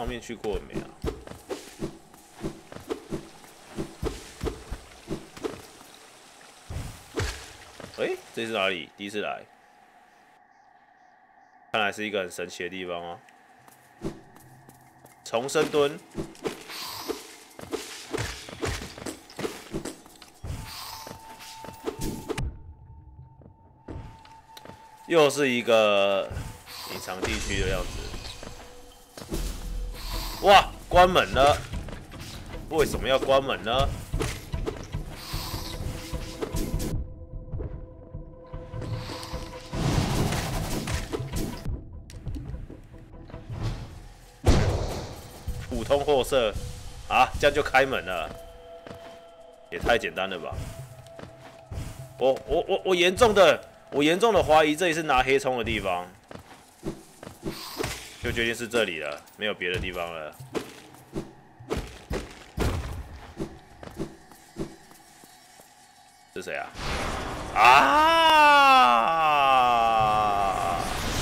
上面去过没啊？哎，这是哪里？第一次来，看来是一个很神奇的地方哦。重生蹲。 又是一个隐藏地区的样子。哇，关门了！为什么要关门呢？普通货色啊，这样就开门了，也太简单了吧！我严重的怀疑这里是拿黑葱的地方，就决定是这里了，没有别的地方了。是谁啊？啊！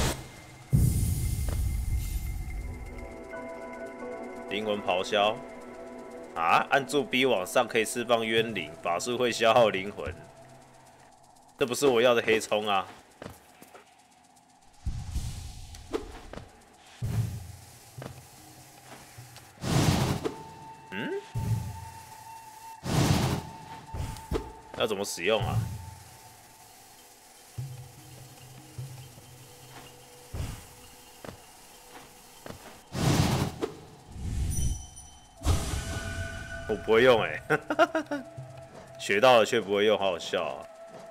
灵魂咆哮啊！按住 B 往上可以释放冤灵，法术会消耗灵魂。 这不是我要的黑葱啊！嗯？要怎么使用啊？我不会用哎、欸，学到了却不会用，好好笑啊！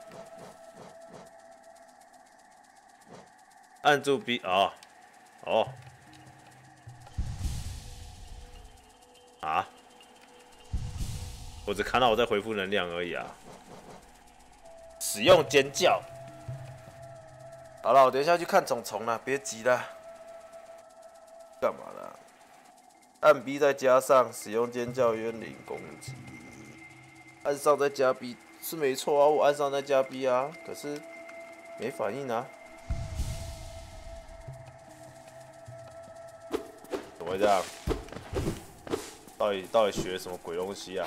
按住 B 啊，哦，啊，我只看到我在回复能量而已啊。使用尖叫。好了，我等一下去看虫虫了，别急了。干嘛啦？按 B 再加上使用尖叫冤灵攻击，按上再加 B 是没错啊，我按上再加 B 啊，可是没反应啊。 怎么会这样？到底学什么鬼东西啊？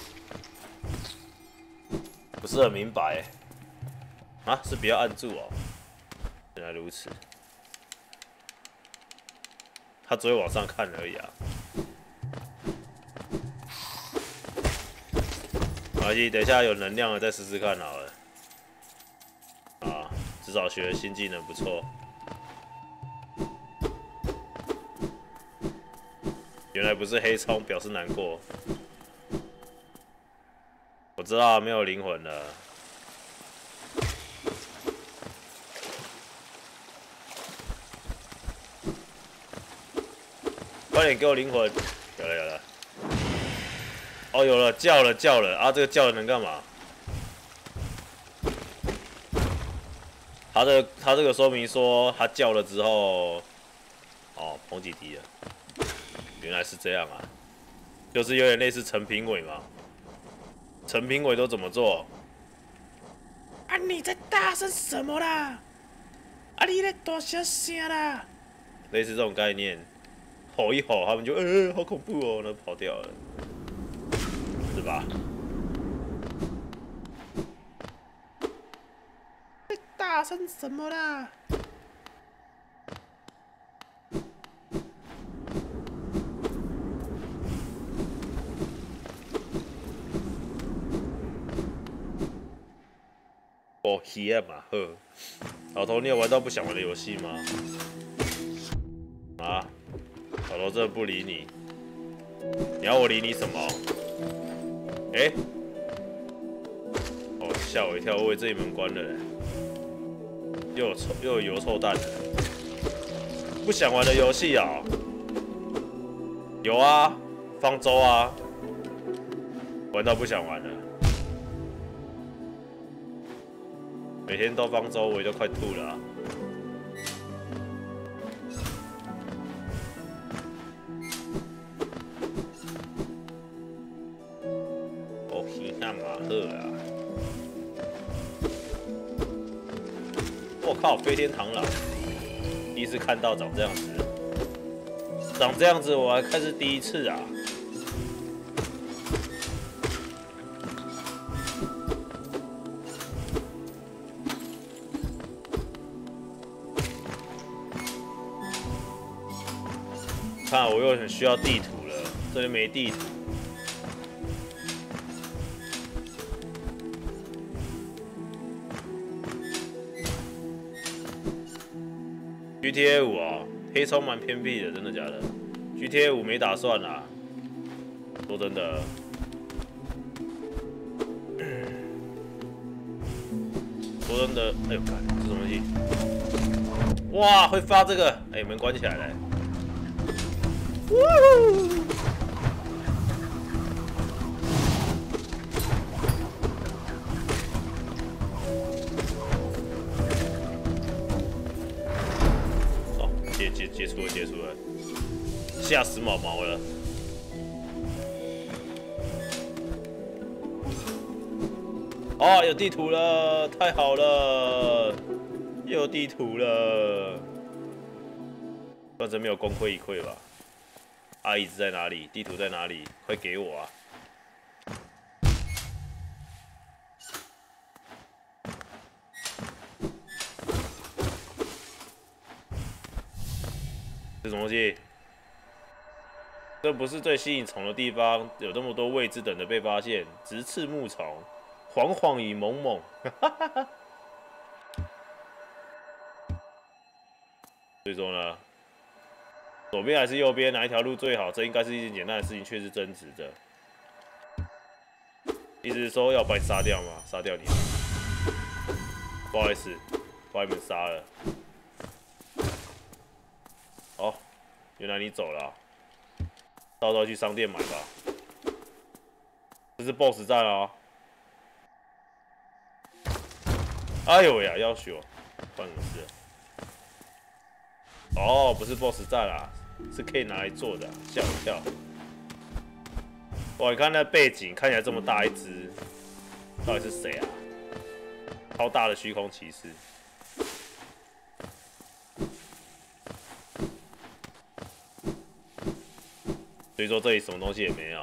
不是很明白啊，是不要按住哦。原来如此，他只会往上看而已啊。没关系，等一下有能量了再试试看好了。啊，至少学了新技能不错。 原来不是黑葱，表示难过。我知道没有灵魂了。快点给我灵魂！有了。哦，有了，叫了啊！这个叫了能干嘛？他这个说明说他叫了之后，哦，碰几滴了。 原来是这样啊，就是有点类似陈评委嘛。陈评委都怎么做？啊！你在大声什么啦？啊！你在大小声啦？类似这种概念，吼一吼，他们就好恐怖哦，那跑掉了，是吧？在大声什么啦？ 哦，天嘛呵，老头，你有玩到不想玩的游戏吗？啊，老头真的不理你，你要我理你什么？哎、哦，吓我一跳，我以为这里门关了嘞，又有油臭蛋了。不想玩的游戏啊？有啊，方舟啊，玩到不想玩了。 每天都方舟，我都快吐了、啊。哦，形象马赫啊！我靠，飞天螳螂，第一次看到长这样子。 长这样子我还看是第一次啊。看，我又很需要地图了，这里没地图。GTA 5啊，黑超蛮偏僻的，真的假的 ？GTA 5没打算啦，说真的。说真的，哎呦，看这什么东西？哇，会发这个！哎，门关起来了。哦，解除了，吓死毛毛了。哦，有地图了，太好了，又有地图了。反正没有功亏一篑吧？啊，椅子在哪里？地图在哪里？快给我啊！这什么东西？这不是最吸引虫的地方，有这么多未知等着被发现。直刺木虫，晃晃与猛猛，所以说呢，左边还是右边，哪一条路最好？这应该是一件简单的事情，却是争执的。意思是说要把你杀掉吗？杀掉你？不好意思，把你们杀了。哦，原来你走了、啊。到时候去商店买吧。这是 BOSS 战啊！哎呦呀，要求，关什么事？哦，不是 BOSS 战啦，是可以拿来做的、啊，吓我一跳。哇，你看那背景看起来这么大一只，到底是谁啊？超大的虚空骑士。所以说这里什么东西也没有。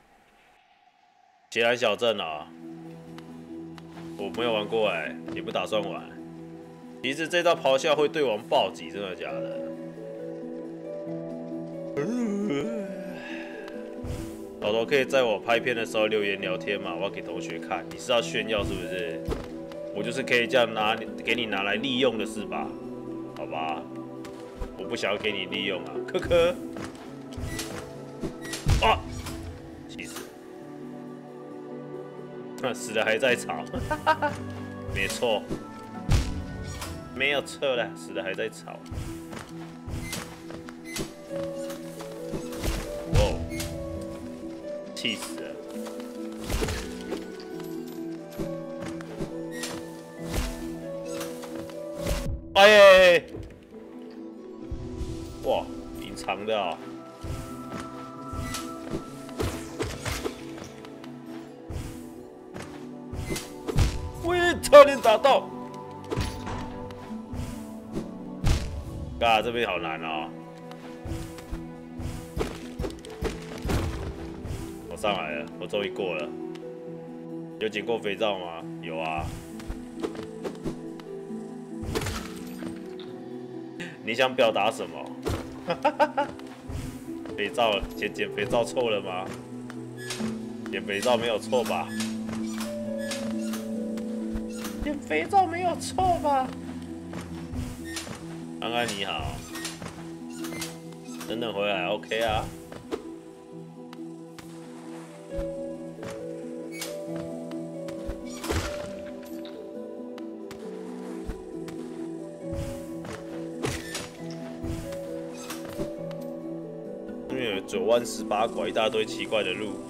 捷兰小镇啊，我没有玩过哎、也不打算玩。其实这道咆哮会对王暴击，真的假的？老头可以在我拍片的时候留言聊天嘛？我要给同学看。你是要炫耀是不是？我就是可以这样给你拿来利用的是吧？好吧，我不想要给你利用啊，科科。啊！气死了！死的还在吵，没错，没有错了，死的还在吵。哇！气死了！哎！哇，隐藏的啊！差点打到！啊，这边好难哦！我上来了，我终于过了。有捡过肥皂吗？有啊。你想表达什么？肥皂捡肥皂错了吗？捡肥皂没有错吧？捡肥皂没有错吧？安安你好，等等回来 OK 啊。这边有9弯18拐，一大堆奇怪的路。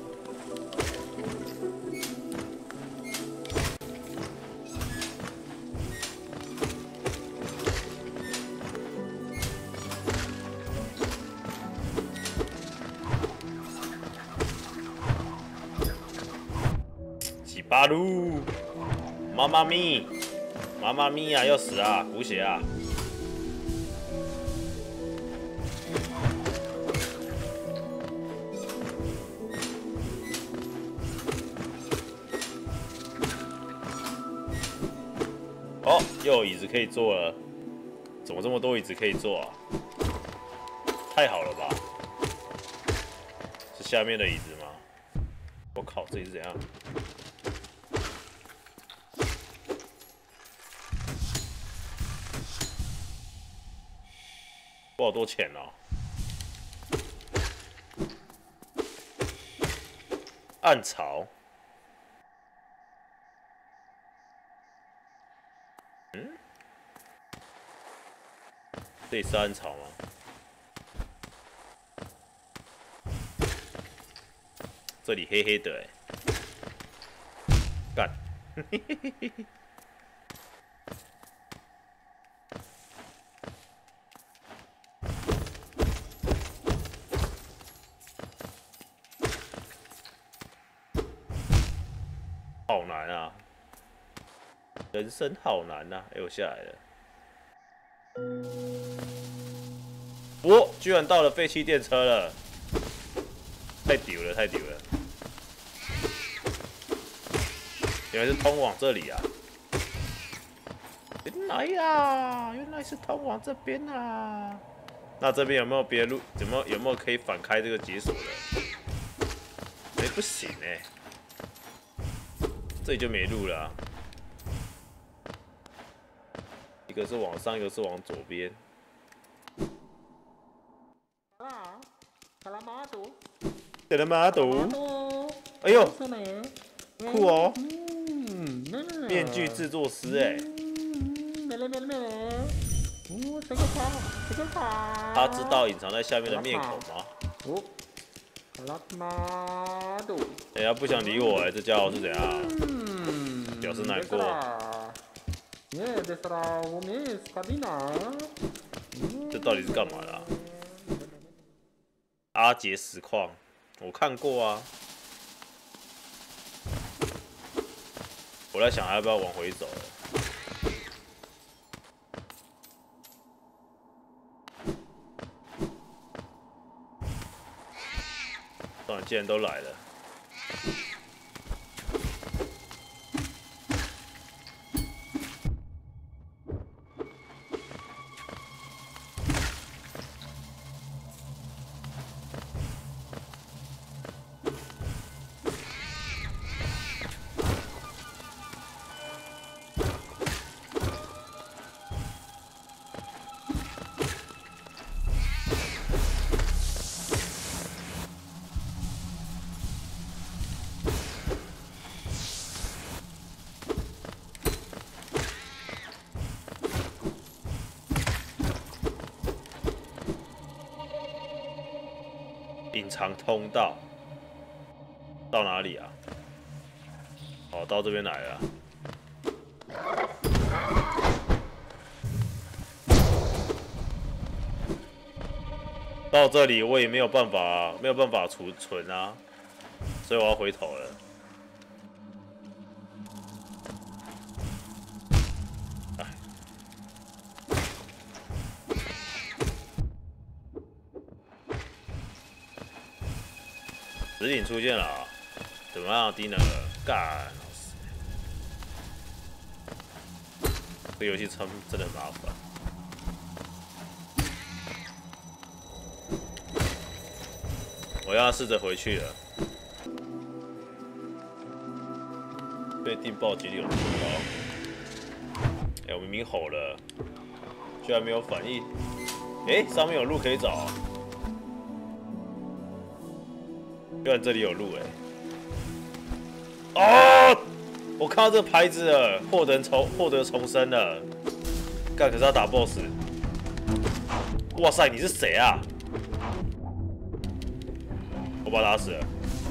巴鲁，妈妈咪，妈妈咪呀，要死啊，补血啊！ 又有椅子可以坐了，怎么这么多椅子可以坐啊？太好了吧？是下面的椅子吗？我靠，这里是怎样？我好多钱哦！暗潮。这里是暗潮吗？这里黑黑的哎、干！好难啊！人生好难啊！哎、我下来了。我居然到了废弃电车了，太屌了，太屌了！原来是通往这里啊！原来呀，原来是通往这边啊！那这边有没有别的路？有没有可以反开这个解锁的？哎、不行哎、这里就没路了、啊。一个是往上，一个是往左边。卡拉马杜，哎呦，酷哦！面具制作师哎，他知道隐藏在下面的面孔吗？哎呀，不想理我哎，这家伙是怎样？表示难过。这到底是干嘛的、啊？阿杰实况，我看过啊。我在想要不要往回走了。算了，既然都来了。隐藏通道到哪里啊？哦，到这边来了。到这里我也没有办法储存啊，所以我要回头了。指引出现了、啊，怎么样？低能儿，干！这个游戏真的很麻烦。我要试着回去了。被电爆几率有多高？哎、我明明吼了，居然没有反应。哎、上面有路可以找。居然这里有路哎、哦！我看到这个牌子了，获得重生了。干，可是要打 BOSS。哇塞，你是谁啊？我把他打死了。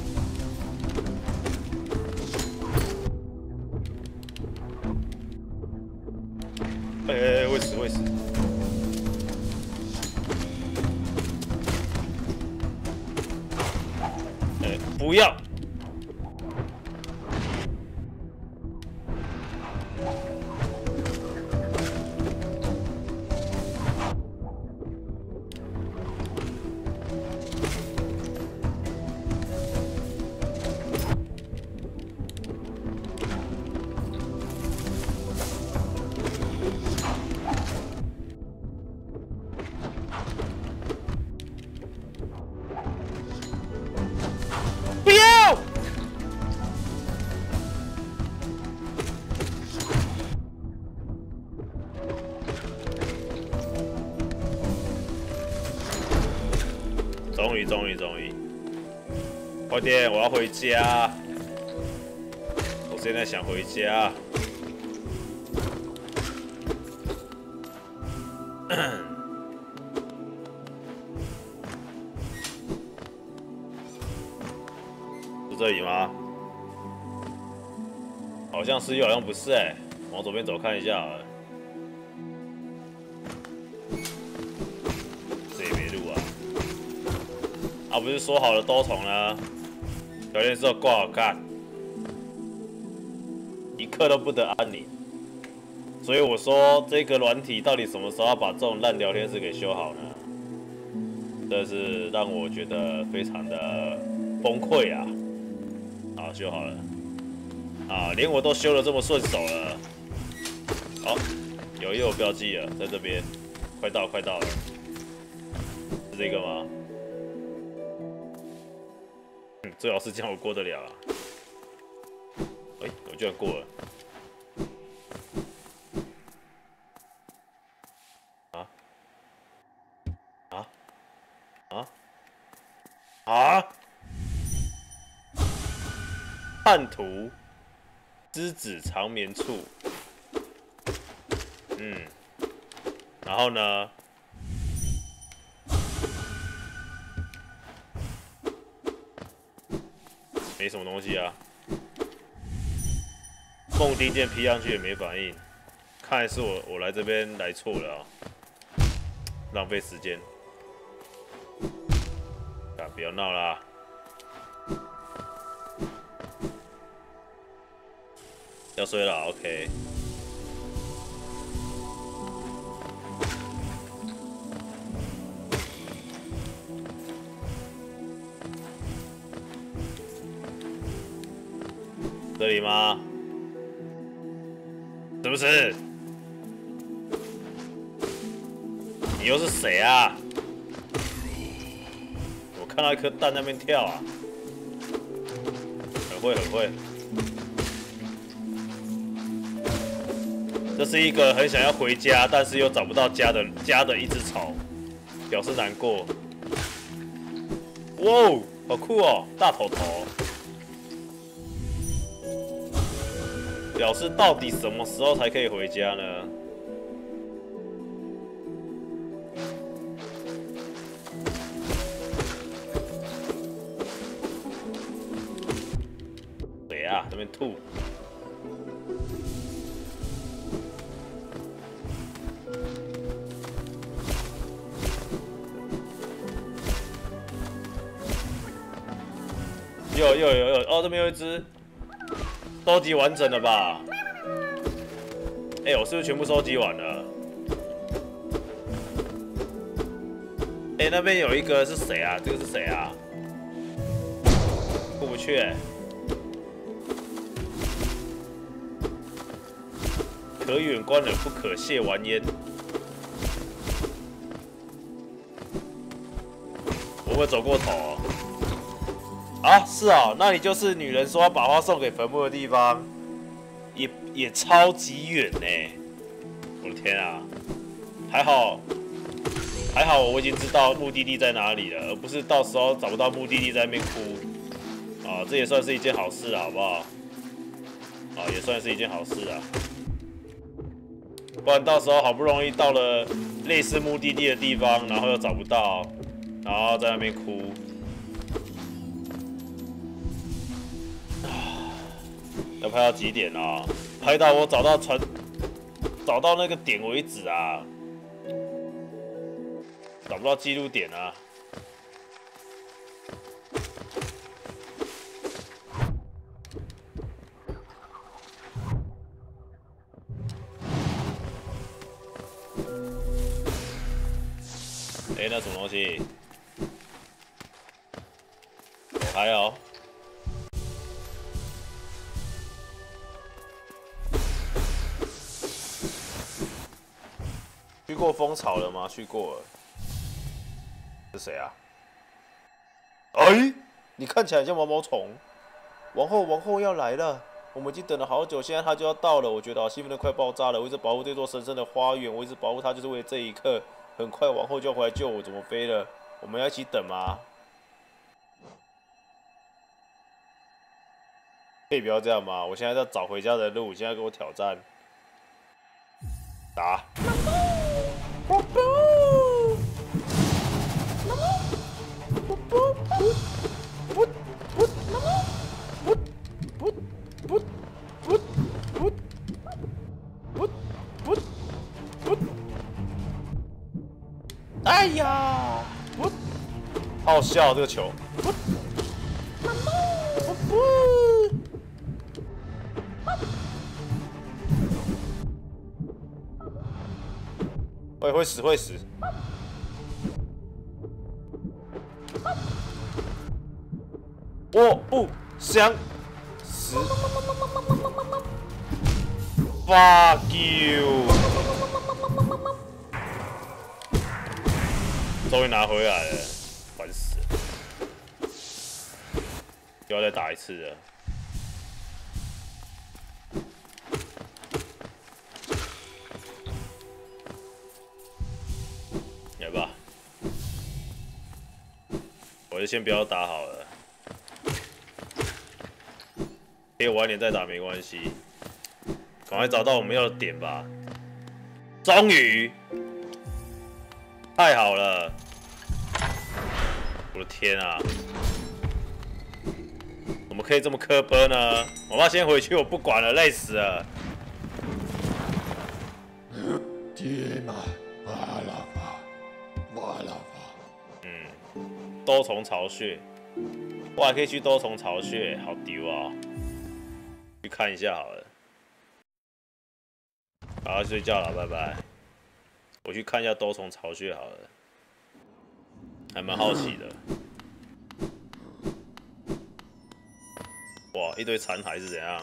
哎、会死会死！哎、不要！ 终于，快点，我要回家。我现在想回家。是这里吗？好像是，又好像不是哎、往左边走看一下好了。这也没路啊！啊，不是说好了多重呢？条件是要够好看，一刻都不得安宁。所以我说，这个软体到底什么时候要把这种烂聊天室给修好呢？这是让我觉得非常的崩溃啊！好，修好了。啊，连我都修的这么顺手了。好，有一个我标记了，在这边，快到了。是这个吗？最好是这样我过得了啊。我居然过了。啊啊啊啊！叛徒，之子长眠处。然后呢？没什么东西啊。梦丁剑劈上去也没反应，看来是我来这边来错了啊，浪费时间。啊，不要闹啦！要睡了 ，OK。这里吗？是不是？你又是谁啊？我看到一颗蛋在那边跳啊，很会。这是一个很想要回家，但是又找不到家的一只虫，表示难过。哇哦，好酷哦，大头头。表示到底什么时候才可以回家呢？谁啊？这边吐。有哦，这边有一只。收集完整了吧？我是不是全部收集完了？那边有一个是谁啊？这个是谁啊？过不去可远观而不可亵玩焉。我会走过头啊？是啊，那你就是女人说要把花送给坟墓的地方，也超级远呢！我的天啊，还好，我已经知道目的地在哪里了，而不是到时候找不到目的地在那边哭。啊，这也算是一件好事啊，好不好？啊，也算是一件好事啊。不然到时候好不容易到了类似目的地的地方，然后又找不到，然后在那边哭。要拍到几点啊？拍到我找到那个点为止啊！找不到记录点啊！那什么东西？还有。去过蜂巢了吗？去过了。是谁啊？你看起来像毛毛虫。王后要来了，我们已经等了好久，现在她就要到了。我觉得好兴奋的快爆炸了。我一直保护这座神圣的花园，我一直保护它，就是为了这一刻。很快王后就要回来救我，怎么飞了？我们要一起等吗？ 可以不要这样吗？我现在在找回家的路，你现在给我挑战，打。哎呀，好好笑这个球。会死会死。我不想死。Fuck you！ 终于拿回来了，烦死了！又要再打一次了。来吧，我就先不要打好了，可以晚点再打没关系。赶快找到我们要的点吧！终于，太好了！我的天啊！怎么可以这么磕巴呢？我妈先回去，我不管了，累死了。 天哪！瓦拉瓦，瓦拉瓦。 多重巢穴，我还可以去多重巢穴，好丢啊！去看一下好了。好，睡觉了，拜拜。我去看一下多重巢穴好了，还蛮好奇的。哇，一堆残骸是怎样？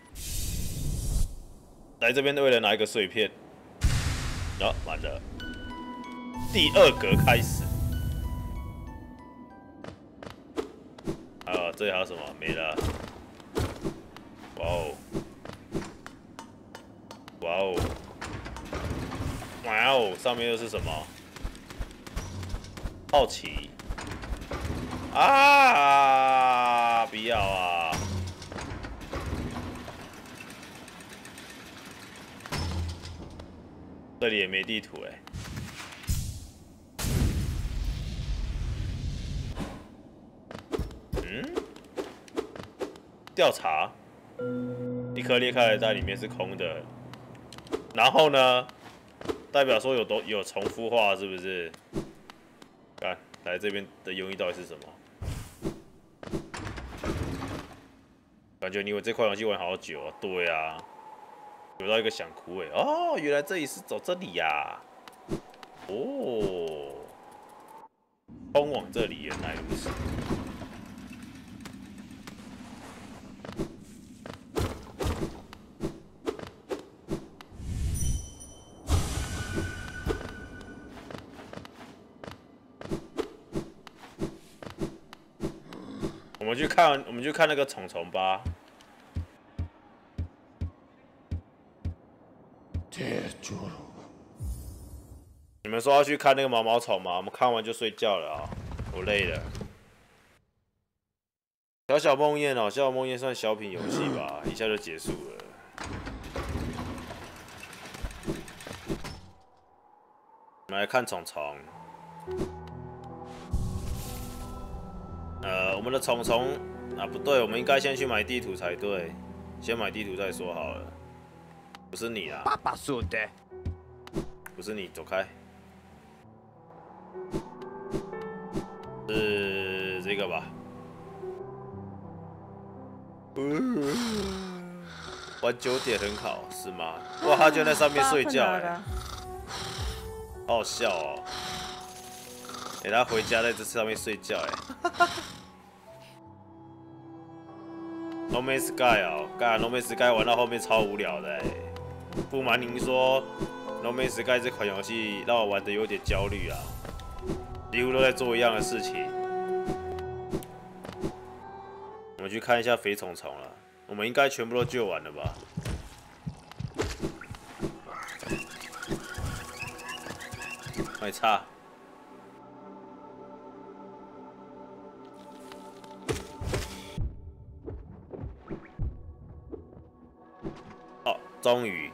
来这边为了拿一个碎片。啊，完了。第二格开始。啊，这里还有什么？没了。哇哦！哇哦！哇哦！上面又是什么？好奇。啊！不要啊！这里也没地图哎。调查，一颗裂开的袋里面是空的，然后呢，代表说有重复化，是不是？看，来这边的用意到底是什么？感觉你我这款游戏玩好久啊，对啊，有到一个想哭哎，哦，原来这里是走这里呀，哦，通往这里，原来如此。我们去看那个虫虫吧。你们说要去看那个毛毛虫吗？我们看完就睡觉了啊，我累了。小小梦魇哦，小小梦魇算小品游戏吧，一下就结束了。我们来看虫虫。我们的虫虫啊，不对，我们应该先去买地图才对，先买地图再说好了。不是你啦， 爸爸说的， 不是你，走开。是这个吧？玩9点很好是吗？哇，他就在上面睡觉哎，好好笑哦。他回家在这上面睡觉哎。No Man's Sky 哦，干 No Man's Sky 玩到后面超无聊的哎。不瞒您说 ，No Man's Sky 这款游戏让我玩的有点焦虑啊，几乎都在做一样的事情。我们去看一下肥虫虫了，我们应该全部都救完了吧？快擦！ 终于，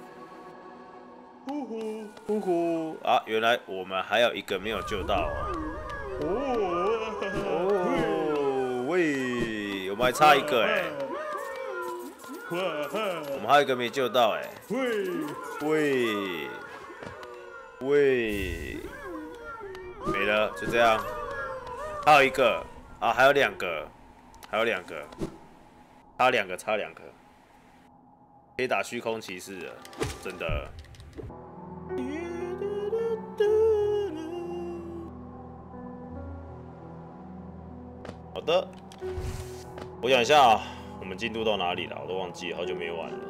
呼呼呼呼啊！原来我们还有一个没有救到哦，喂，我们还差一个哎，我们还有一个没救到哎，喂，没了，就这样，还有一个啊，还有两个，差两个。可以打虚空骑士了，真的。好的，我想一下啊，我们进度到哪里了？我都忘记了，好久没玩了。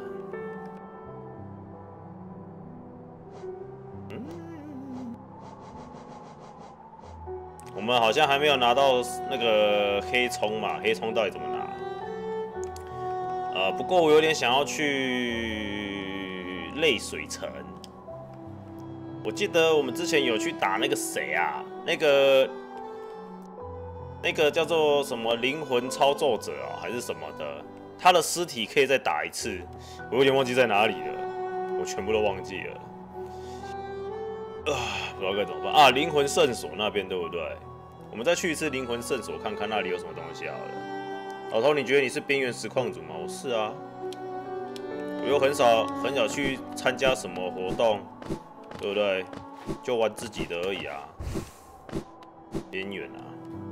我们好像还没有拿到那个黑葱嘛？黑葱到底怎么拿？不过我有点想要去泪水城。我记得我们之前有去打那个谁啊，那个叫做什么灵魂操作者啊，还是什么的，他的尸体可以再打一次。我有点忘记在哪里了，我全部都忘记了。不知道该怎么办啊！灵魂圣所那边对不对？我们再去一次灵魂圣所，看看那里有什么东西好了。老头，你觉得你是边缘实况组吗？我是啊，我又很少去参加什么活动，对不对？就玩自己的而已啊，边缘啊。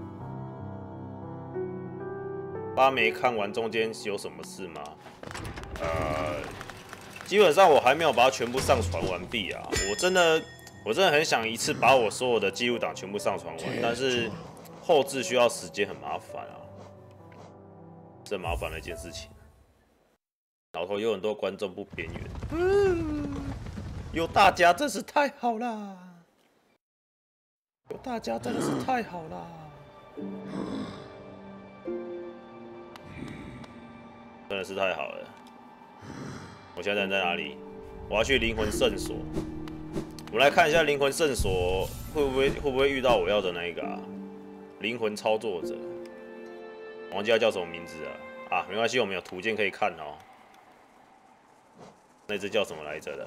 八没看完中间有什么事吗？基本上我还没有把它全部上传完毕啊。我真的很想一次把我所有的记录档全部上传完，但是后置需要时间，很麻烦啊。是很麻烦的一件事情。老头有很多观众不边缘，有大家真是太好啦！有大家真的是太好啦！真的是太好了。我现在人在哪里？我要去灵魂圣所。我们来看一下灵魂圣所会不会遇到我要的那一个啊？灵魂操作者。忘记他叫什么名字啊？啊，没关系，我们有图鉴可以看哦。那只叫什么来着的？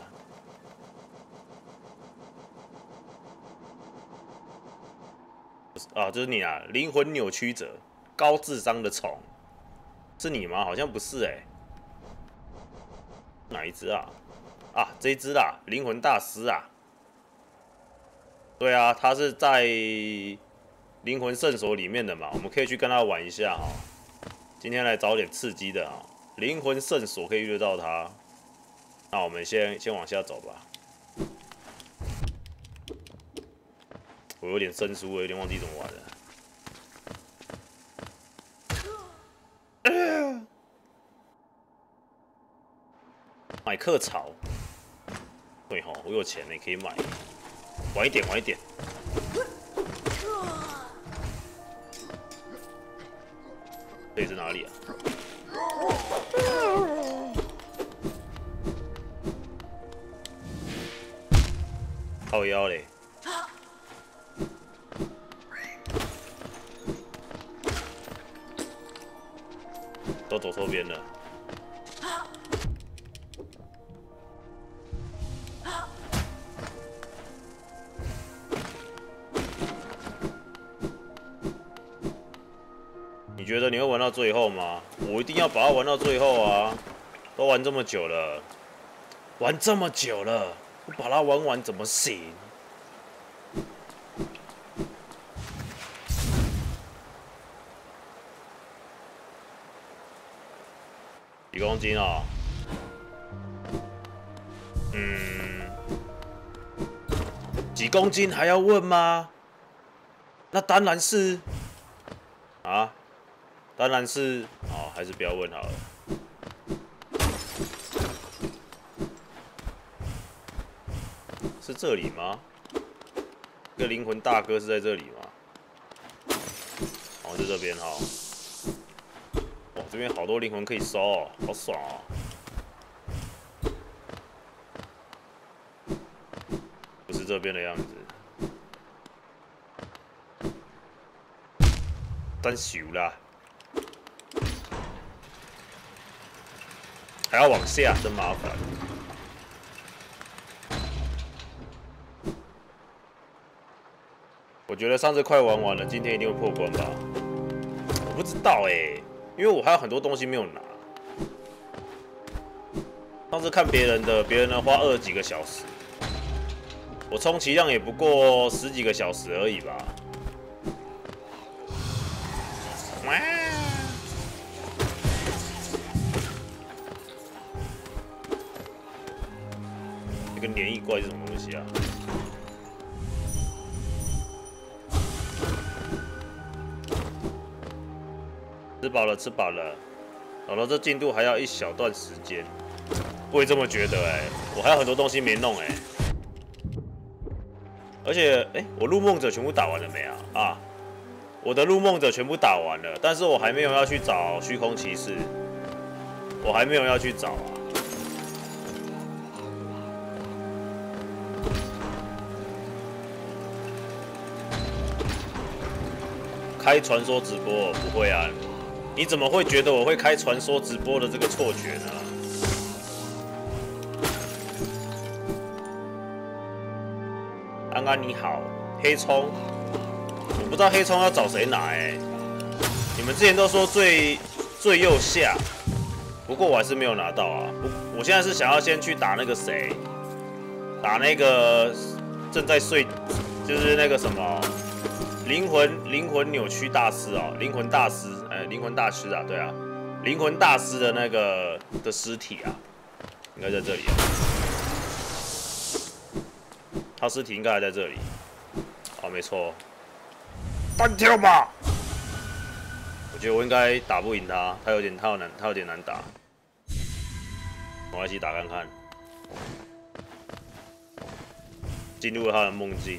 啊，就是你啊！灵魂扭曲者，高智商的虫，是你吗？好像不是哎、哪一只啊？啊，这一只啦，灵魂大师啊。对啊，他是在灵魂圣所里面的嘛，我们可以去跟他玩一下哈。今天来找点刺激的啊！灵魂圣所可以遇得到他，那我们先往下走吧。我有点生疏，我有点忘记怎么玩了。买课潮，对吼，我有钱呢，可以买。晚一点。这里是哪里啊？靠腰嘞！都走错边了。你觉得你会玩到最后吗？我一定要把它玩到最后啊！都玩这么久了，我把它玩完怎么行？几公斤啊？几公斤还要问吗？那当然是啊。当然是，哦，还是不要问好了。是这里吗？这个灵魂大哥是在这里吗？哦，是这边哈。哇，这边好多灵魂可以收哦，好爽哦。不是这边的样子。真熟啦！ 还要往下，真麻烦。我觉得上次快玩完了，今天一定会破关吧？我不知道因为我还有很多东西没有拿。上次看别人的花20几个小时，我充其量也不过10几个小时而已吧。哇！这个黏液怪是什么东西啊？吃饱了，吃饱了。然后这进度还要一小段时间，不会这么觉得我还有很多东西没弄而且我入梦者全部打完了没啊？啊，我的入梦者全部打完了，但是我还没有要去找虚空骑士，我还没有要去找啊。开传说直播不会啊？你怎么会觉得我会开传说直播的这个错觉呢？安安你好，黑葱，我不知道黑葱要找谁拿你们之前都说最右下，不过我还是没有拿到啊。我现在是想要先去打那个谁，打那个正在睡，就是那个什么灵魂扭曲大师哦，灵魂大师，灵魂大师啊，对啊，灵魂大师的那个的尸体啊，应该在这里啊。他尸体应该还在这里，哦，没错，单挑吧。我觉得我应该打不赢他，他有点难打。我们一起打看看，进入了他的梦境，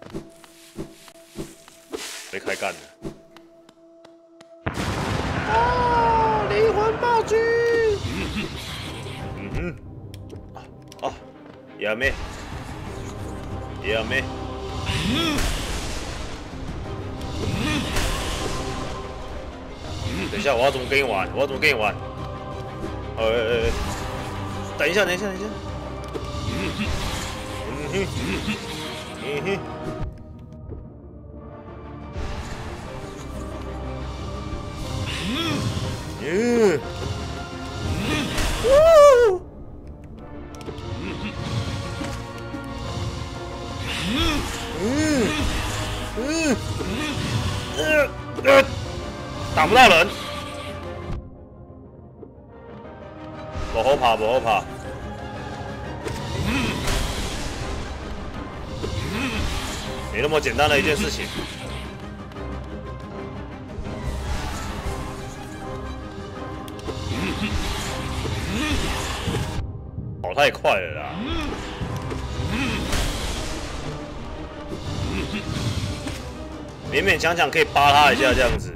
被开干了。啊！灵魂暴君！やめ。やめ。等一下，我要怎么跟你玩？等一下。打不到人，往后跑，没那么简单的一件事情。跑太快了啦！勉勉强强可以扒他一下这样子。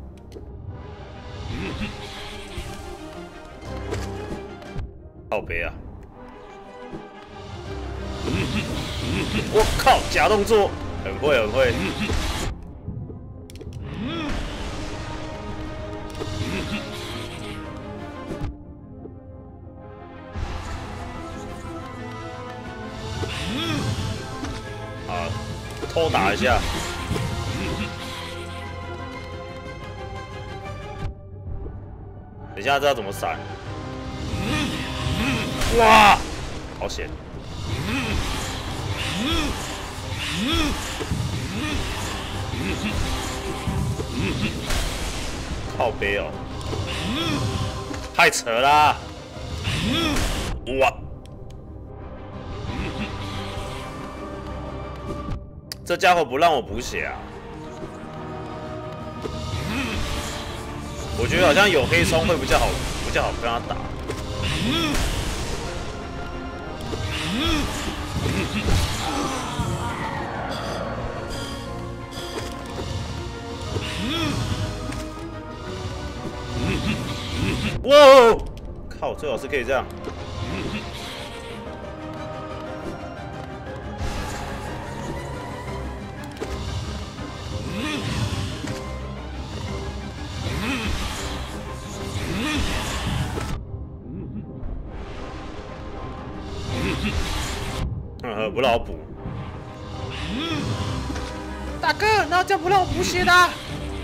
靠北啊！我靠，假动作，很会。好，偷打一下。等一下，这要怎么闪？哇，好险！靠背哦，太扯啦！哇，这家伙不让我补血啊！我觉得好像有黑松会比较好跟他打。哇！靠，最好是可以这样。 不让我补。 大哥，那这样不让我补血的、啊。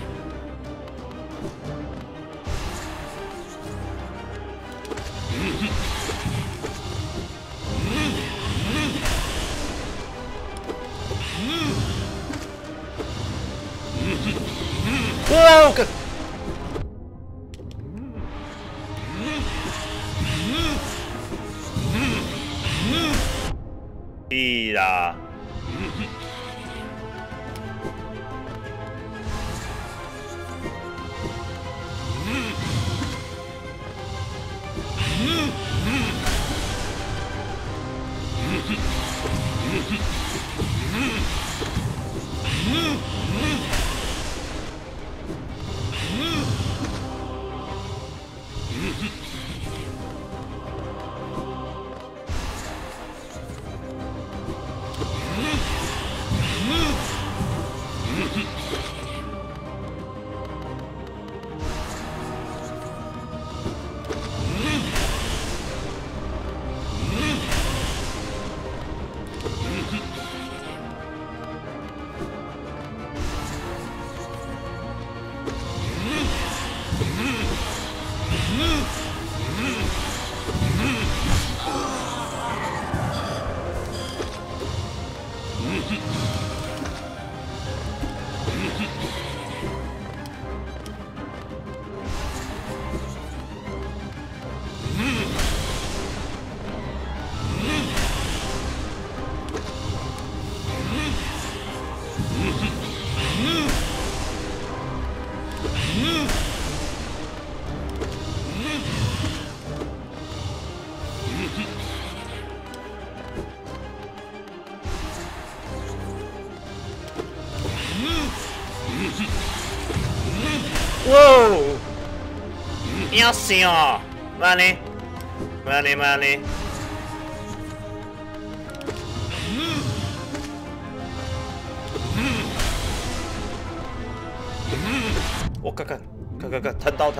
哇！个。屁啦！哇！要死哦！慢呢？慢呢？慢呢？我看看，看刀，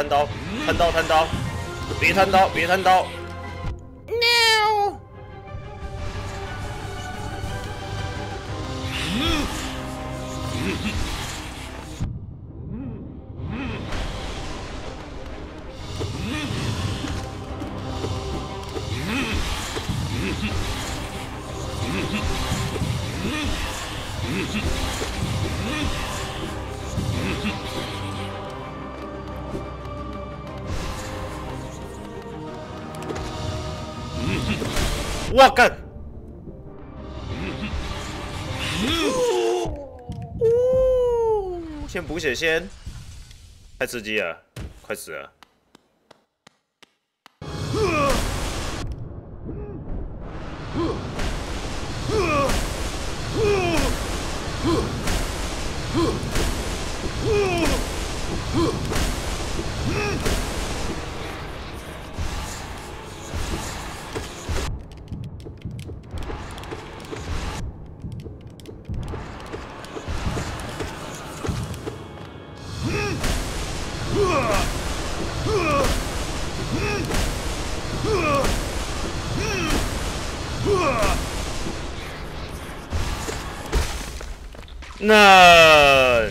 别贪刀，别贪刀。No！ 我干！先补血先，太刺激了，快死了！那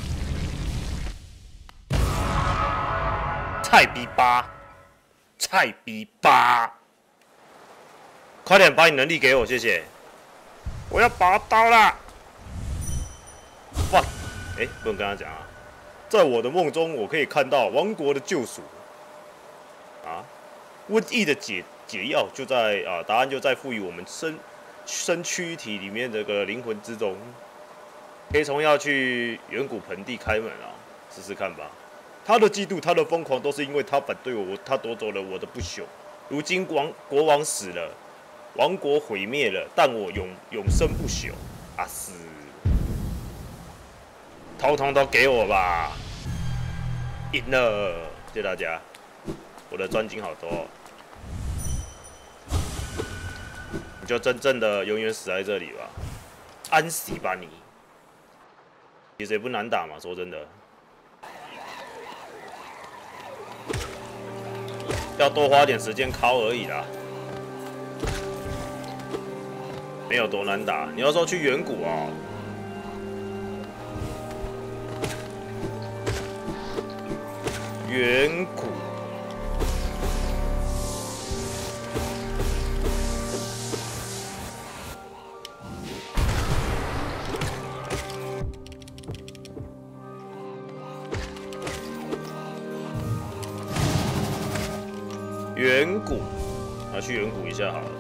菜逼八，菜逼八，快点把你能力给我，谢谢。我要拔刀啦！哇，哎，不能跟他讲啊。在我的梦中，我可以看到王国的救赎。啊，瘟疫的解药就在啊，答案就在赋予我们身躯体里面这个灵魂之中。黑虫要去远古盆地开门啊，试试看吧。他的嫉妒，他的疯狂，都是因为他反对我，他夺走了我的不朽。如今国王死了，王国毁灭了，但我永生不朽。啊是，统统都给我吧！赢了，谢谢大家，我的专精好多哦。你就真正的永远死在这里吧，安息吧你。其实也不难打嘛，说真的，要多花点时间敲而已啦。 没有多难打。你要说去远古哦，远古。远古，去远古一下好了。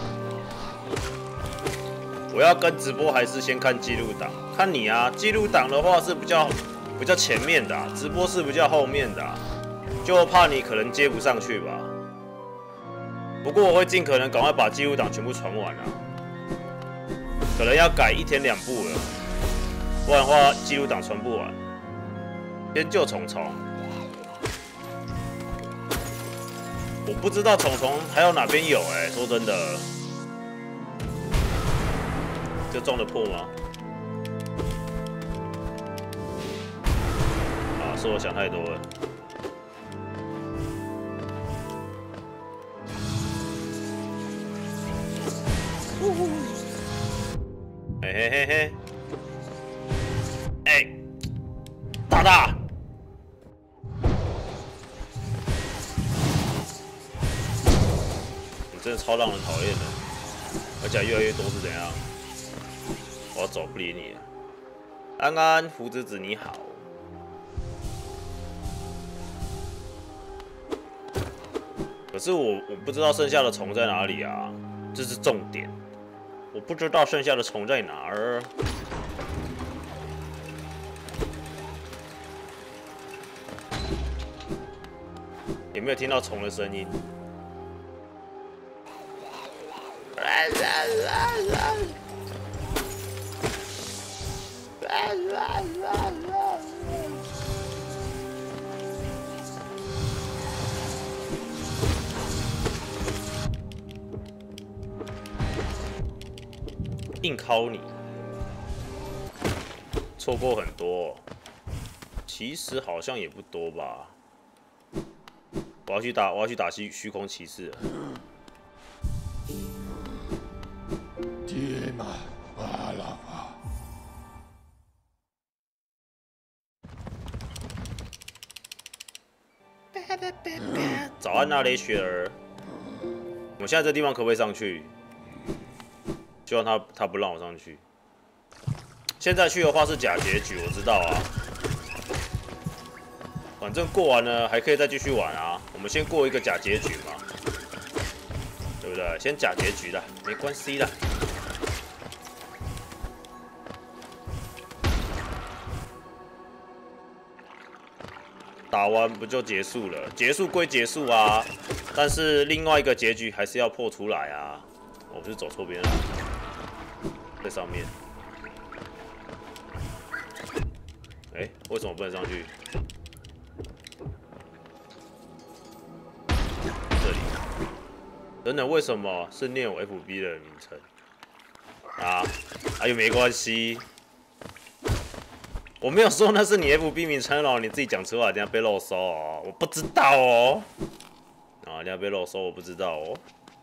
我要跟直播还是先看记录档？看你啊，记录档的话是比较前面的、直播是比较后面的、就怕你可能接不上去吧。不过我会尽可能赶快把记录档全部传完啊，可能要改1天2部了，不然的话记录档传不完。先救虫虫。我不知道虫虫还有哪边有说真的，这中得破吗？是我想太多了。嘿嘿嘿嘿，大大。真的超让人讨厌的，而且越来越多是怎样？我要走不理你了。安安，胡子子你好。可是我不知道剩下的虫在哪里啊，这是重点。我不知道剩下的虫在哪儿。有没有听到虫的声音？硬敲你，错过很多，其实好像也不多吧。我要去打虚空骑士了。 爹妈，巴拉巴。 早安啊，雷雪儿。我们现在这地方可不可以上去？希望他不让我上去。现在去的话是假结局，我知道啊。反正过完了还可以再继续玩啊。我们先过一个假结局嘛，对不对？先假结局啦，没关系啦。打完不就结束了？结束归结束啊，但是另外一个结局还是要破出来啊。我不是走错边了，在上面。为什么不能上去？这里。等等，为什么是念我 FB 的名称？又没关系。我没有说那是你 FB 名称哦，你自己讲出来，等下被漏收哦。我不知道哦。等下被漏收，我不知道哦。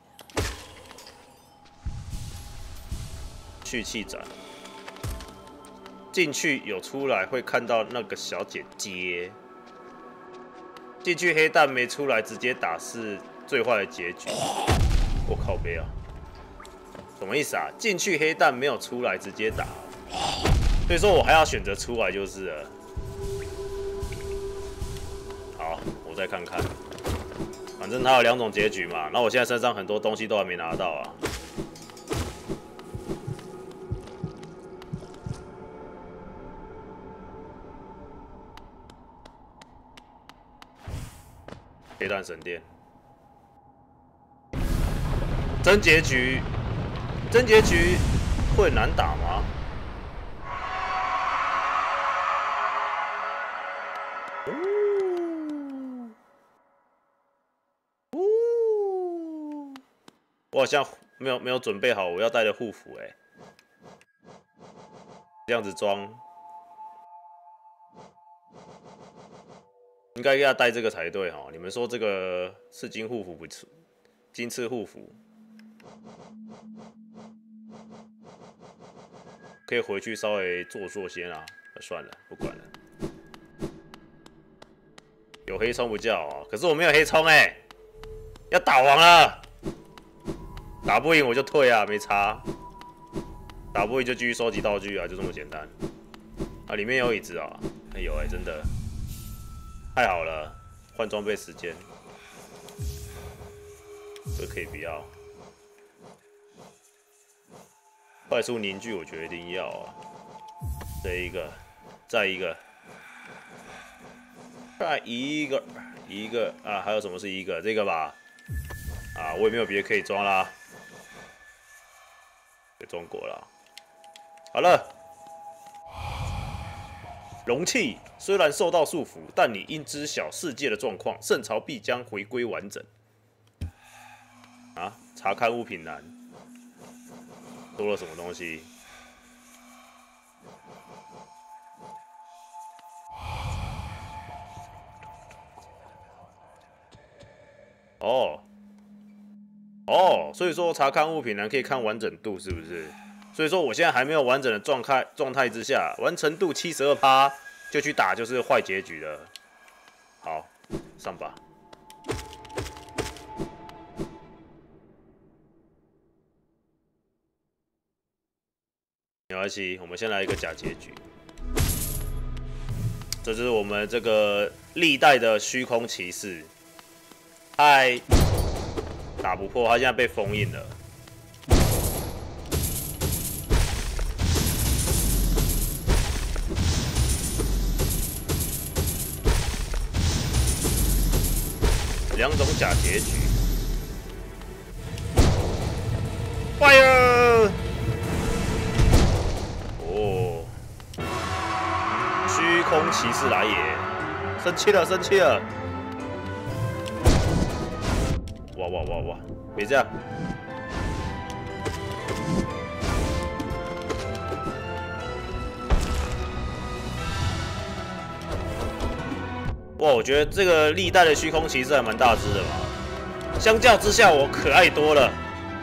去气展，进去有出来会看到那个小姐姐。进去黑蛋没出来，直接打是最坏的结局。我靠背啊！什么意思啊？进去黑蛋没有出来，直接打。所以说我还要选择出来就是了。好，我再看看。反正它有2种结局嘛。那我现在身上很多东西都还没拿到啊。黑蛋神殿。真结局会很难打吗？我好像没有准备好我要带的护符这样子装，应该要带这个才对哈。你们说这个是金护符不错，金翅护符。 可以回去稍微做先啊。算了，不管了。有黑冲不叫哦，可是我没有黑冲哎，要打王了，打不赢我就退啊，没差。打不赢就继续收集道具啊，就这么简单。啊，里面有椅子啊，有哎，真的，太好了，换装备时间，这可以不要。快速凝聚，我觉得一定要啊。这一个，再一个，再一个啊！还有什么是一个？这个吧。啊，我也没有别的可以装啦，给装过了。好了，容器虽然受到束缚，但你应知晓世界的状况，圣朝必将回归完整。啊，查看物品栏。多了什么东西？哦，所以说查看物品栏可以看完整度，是不是？所以说我现在还没有完整的状态之下，完成度72%就去打，就是坏结局了。好，上吧。没关系，我们先来一个假结局。这就是我们这个历代的虚空骑士，嗨，打不破，他现在被封印了。2种假结局 ，Fire！ 哦，虚空骑士来也！生气了，生气了！哇！别这样！哇，我觉得这个历代的虚空骑士还蛮大只的嘛，相较之下我可爱多了。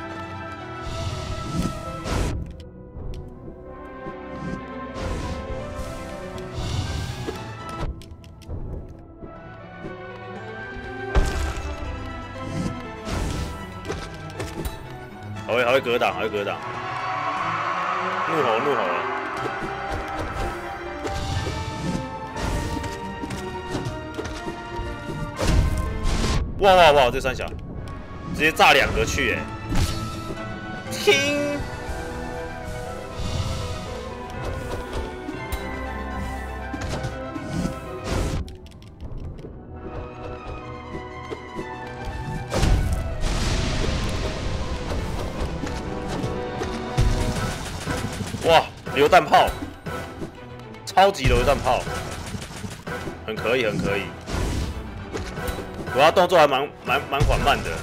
还会格挡，还会格挡，怒吼了！哇！这三小直接炸2个去哎！听，哇！榴弹炮，超级榴弹炮，很可以。我要动作还蛮缓慢的。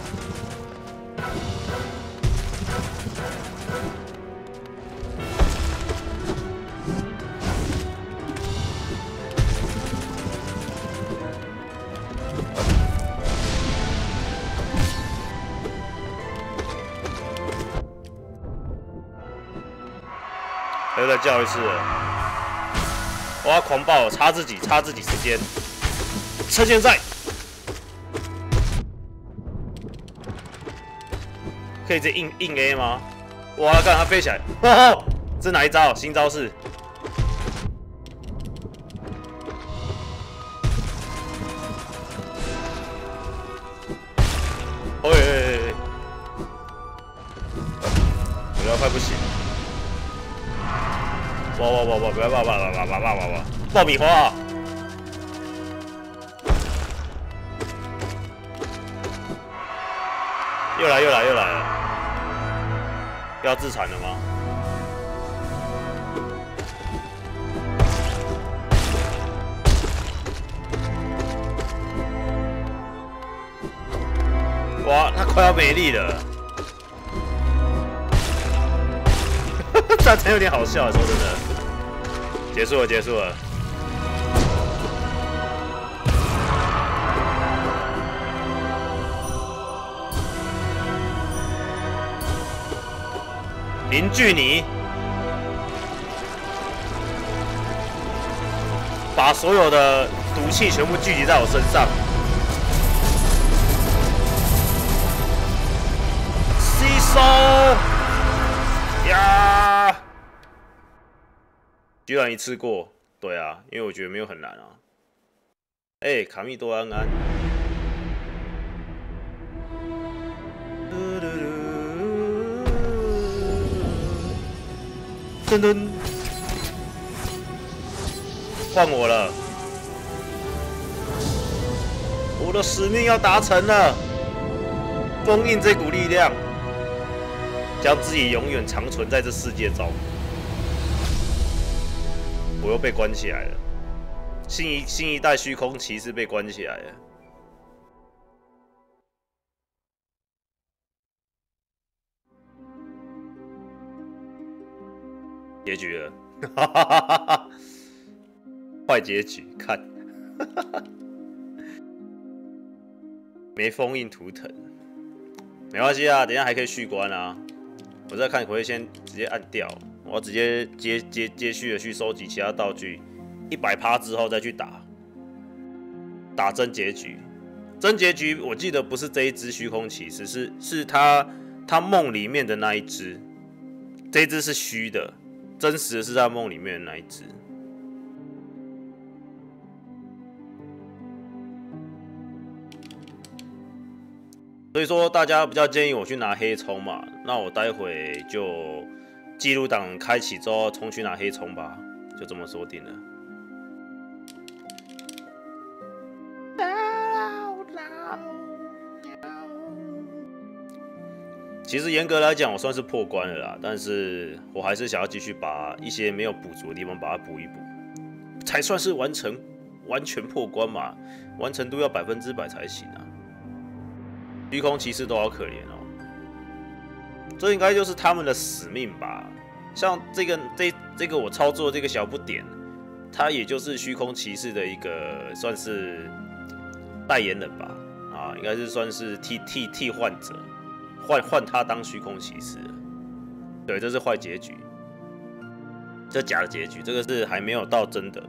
又再叫一次了，我要狂暴，插自己时间，趁现在。可以直接硬 A 吗？哇！看他飞起来，哦，这哪一招？新招式。喂，不要快不行！哇！不要爆米花！又来了！要自残了吗？哇，他快要没力了，战争有点好笑，说真的。结束了。凝聚你， 把所有的毒气全部聚集在我身上。吸收呀！居然一次过，对啊，因为我觉得没有很难啊。哎，卡密多安安。噔噔，换我了，我的使命要达成了，封印这股力量，将自己永远长存在这世界中。我又被关起来了，新一代虚空骑士被关起来了。结局了，哈哈哈哈！坏结局，看，没封印图腾，没关系啊，等一下还可以续关啊。我再看，可以先直接按掉，我要直接接续的去收集其他道具，100%之后再去打真结局。真结局我记得不是这一只虚空骑士，是他梦里面的那一只，这一只是虚的。真实的是在梦里面的那一只。所以说，大家比较建议我去拿黑葱嘛，那我待会就记录档开启之后冲去拿黑葱吧，就这么说定了。其实严格来讲，我算是破关了啦，但是我还是想要继续把一些没有补足的地方把它补一补，才算是完全破关嘛，完成度要100%才行啊。虚空骑士都好可怜哦，这应该就是他们的使命吧。像这个我操作这个小不点，他也就是虚空骑士的一个算是代言人吧，啊，应该是算是替换者。换他当虚空骑士，对，这是坏结局，这假的结局，这个是还没有到真的。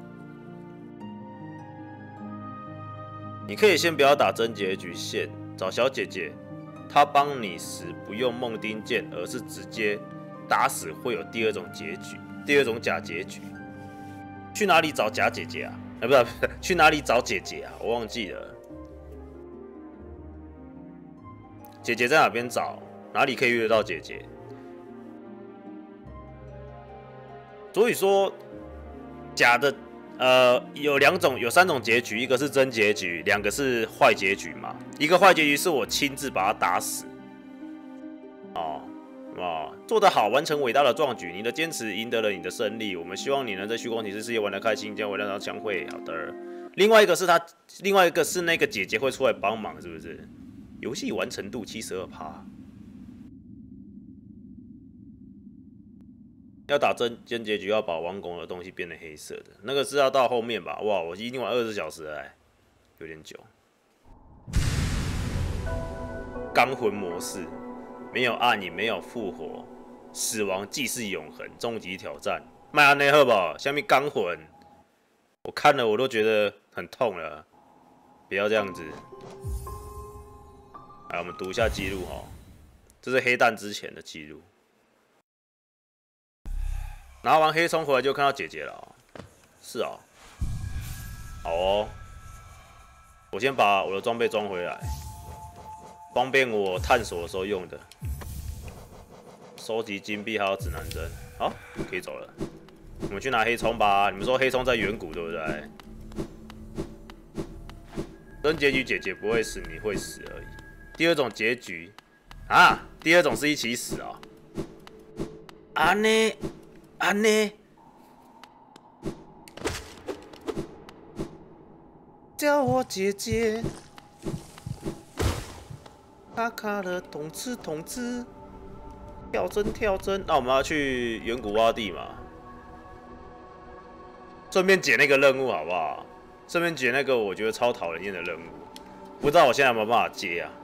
你可以先不要打真结局线，找小姐姐，她帮你时不用梦丁剑，而是直接打死会有第二种结局，第二种假结局。去哪里找假姐姐啊？不是，去哪里找姐姐啊？我忘记了。姐姐在哪边找？哪里可以遇得到姐姐？所以说，假的有3种结局，一个是真结局，2个是坏结局嘛。一个坏结局是我亲自把他打死，做得好，完成伟大的壮举，你的坚持赢得了你的胜利。我们希望你能在虚空骑士世界玩得开心，将回到相会。好的。另外一个是那个姐姐会出来帮忙，是不是？游戏完成度72%，要打真结局要把王宫的东西变成黑色的，那个是要到后面吧？哇，我已经玩20小时了，有点久。罡魂模式，没有暗影，没有复活，死亡既是永恒，终极挑战。麦安内赫吧，下面罡魂，我看了我都觉得很痛了，不要这样子。来，我们读一下记录哈，这是黑蛋之前的记录。拿完黑葱回来就看到姐姐了、哦，是哦，好哦，我先把我的装备装回来，方便我探索的时候用的。收集金币还有指南针，好，可以走了。我们去拿黑葱吧。你们说黑葱在远古对不对？真结局姐姐不会死，你会死而已。第二种结局啊，第二种是一起死啊、哦。安呢？叫我姐姐。卡卡的通知，跳针。那我们要去远古洼地嘛？顺便解那个任务好不好？顺便解那个我觉得超讨人厌的任务，不知道我现在有没有办法接啊？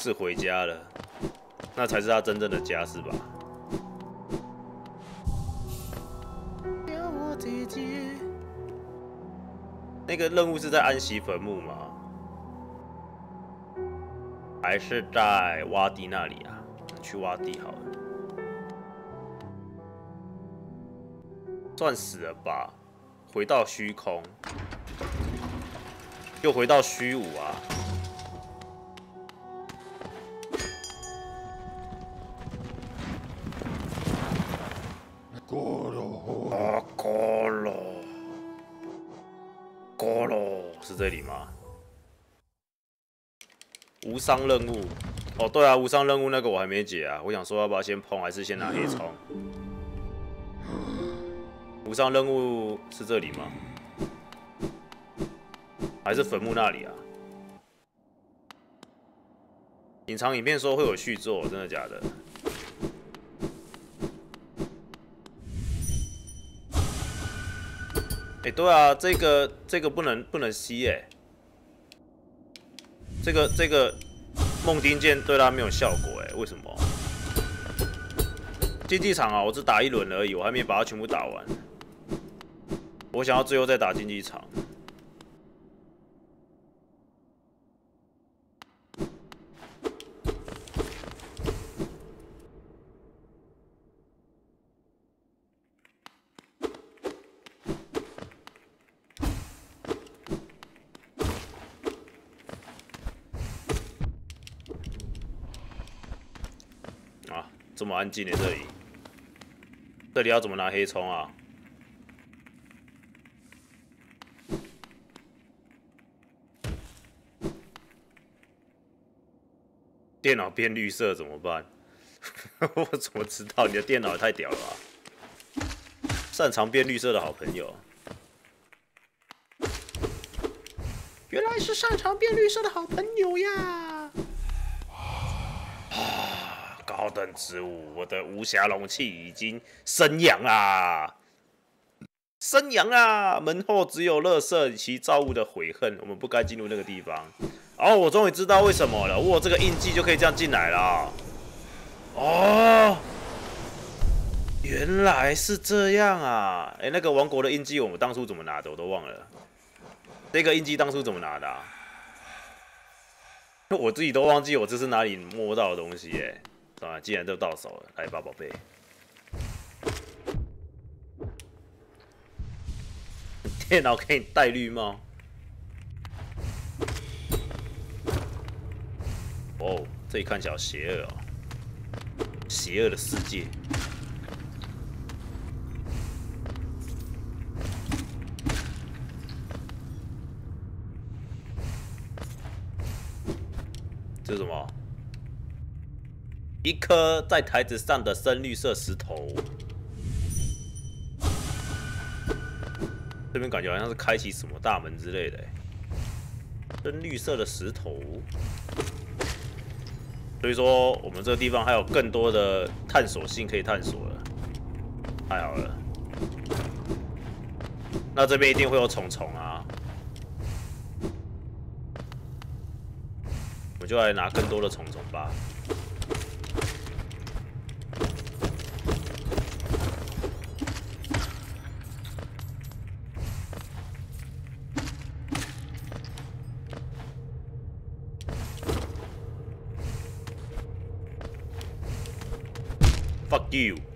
是回家了，那才是他真正的家，是吧？那个任务是在安息坟墓吗？还是在洼地那里啊？去洼地好了。算死了吧！回到虚空，又回到虚无啊！咕噜是这里吗？无伤任务。哦，对啊，无伤任务那个我还没解啊。我想说要不要先碰，还是先拿黑冲？无伤任务是这里吗？还是坟墓那里啊？隐藏影片说会有续作，真的假的？哎、对啊，这个不能吸哎、这个梦丁剑对他没有效果哎、为什么？竞技场啊，我只打1轮而已，我还没把它全部打完。我想要最后再打竞技场。啊，这么安静的这里要怎么拿黑冲啊？电脑变绿色怎么办？我怎么知道？你的电脑也太屌了吧！擅长变绿色的好朋友， 原来是擅长变绿色的好朋友呀！ 高等之物，我的无暇容器已经生阳啦！生阳啊！门后只有垃圾其造物的悔恨，我们不该进入那个地方。哦，我终于知道为什么了，我有这个印记就可以这样进来了。哦，原来是这样啊！哎，那个王国的印记我们当初怎么拿的，我都忘了。这个印记当初怎么拿的啊？我自己都忘记我这是哪里摸到的东西耶。啊，既然都到手了，来吧，宝贝。电脑给你戴绿帽。哦，这里看起来好邪恶哦，邪恶的世界。这是什么？一颗在台子上的深绿色石头。这边感觉好像是开启什么大门之类的。深绿色的石头。所以说，我们这个地方还有更多的探索性可以探索了，太好了。那这边一定会有虫虫啊，我们就来拿更多的虫虫吧。Fuck you！